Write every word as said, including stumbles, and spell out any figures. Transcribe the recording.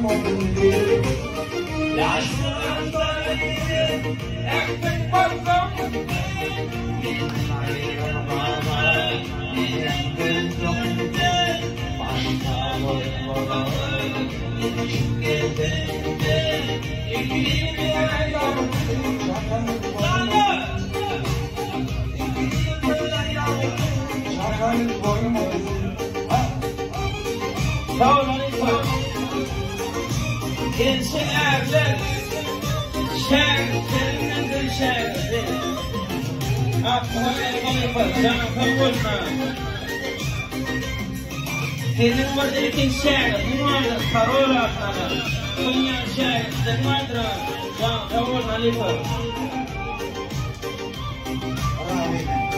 Gençler erler, şehirlerinin şehirleri. Aklıma elbam yapar, canım kavulma. Kendin var dedikin şehir, numarada karol atmalı. Dünya şehir, numarada canım kavulma yapar.